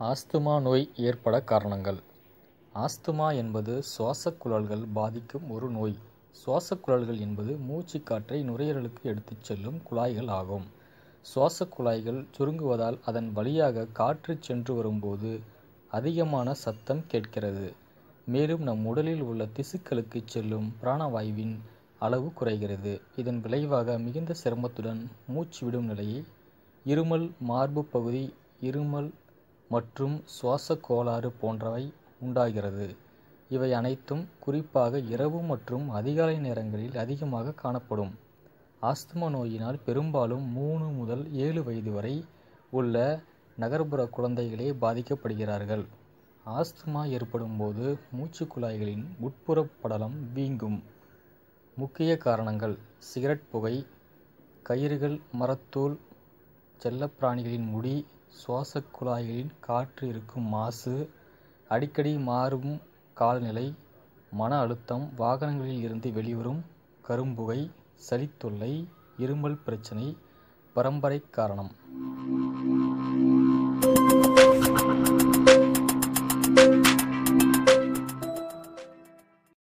Asthma நோய் ஏற்பட காரணங்கள். ஆஸ்துமா என்பது சுவாசக் குழல்கள் பாதிக்கும் ஒரு நோய். சுவாசக் குழல்கள் என்பது மூச்சுக் காற்றை நுரையீரலுக்கு எடுத்துச் செல்லும் குழாய்கள் ஆகும். சுவாசக் குழாய்கள் சுருங்குவதால் அதன் வழியாக காற்று சென்று வரும்போது அதிகமான சத்தம் கேட்கிறது. மேலும் நம் உடலில் உள்ள திசுக்களுக்கு செல்லும் பிராணவாயுவின் அளவு குறைகிறது. இதன் விளைவாக மிகுந்த சிரமத்துடன் மூச்சு விடும் நிலையை இருமல், மார்பு பகுதி இருமல் மற்றும் சுவாசக் கோளாறு போன்றவை உண்டாகிறது. இவை அனைத்தும் குறிப்பாக இரவு மற்றும் அதிகாலை நேரங்களில் அதிகமாக காணப்படும். ஆஸ்துமா நோயினால் பெரும்பாலும் 3 முதல் 7 வயது வரை உள்ள நகர்ப்புற குழந்தைகளே பாதிக்கப்படுகிறார்கள். ஆஸ்துமா ஏற்படும் போது மூச்சுக் குழாய்களின் உட்புற படலம் வீங்கும். முக்கிய காரணங்கள்: சிகரெட் புகை, கயிறுகள், மரத்தூள், செல்லப்பிராணிகளின் முடி, சுவாசக் குழாய்களில் காற்று இழுக்கும் மாசு, அடிக்கடி மாறும் காலநிலை, மன அழுத்தம், வாகனங்களில் இருந்து வெளிவரும் கரும்புகை, சளித்தொல்லை, இருமல் பிரச்சனை, பரம்பரை காரணம்.